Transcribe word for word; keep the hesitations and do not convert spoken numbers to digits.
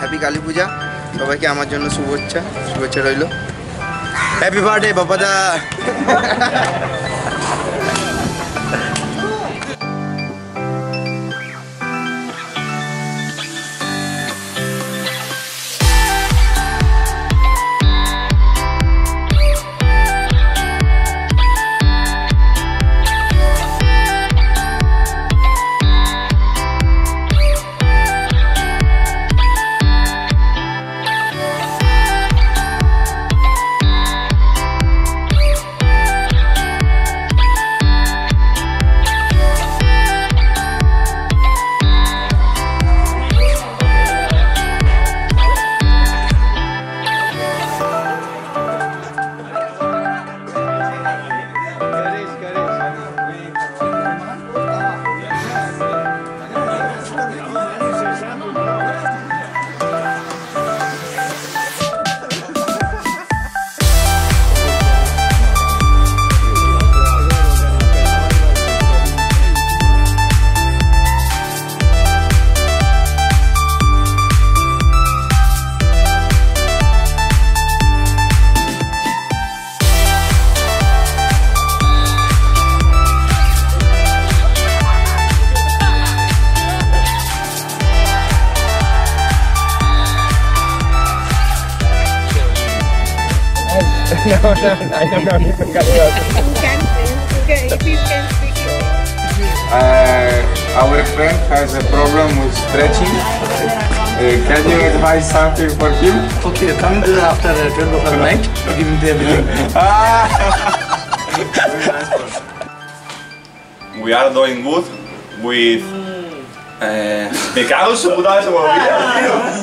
Happy Kali পূজা সবাইকে আমার জন্য শুভেচ্ছা শুভেচ্ছা রইল হ্যাপি বার্থডে বাবাদা No, no, I don't know anything about it. You can, you can, if you can speak English. Uh, our friend has a problem with stretching. Uh, can you advise something for him? Okay, come to after twelve o'clock night, give him the everything. We are doing good with... Eh, me cago en su puta vez, se me olvida, tío.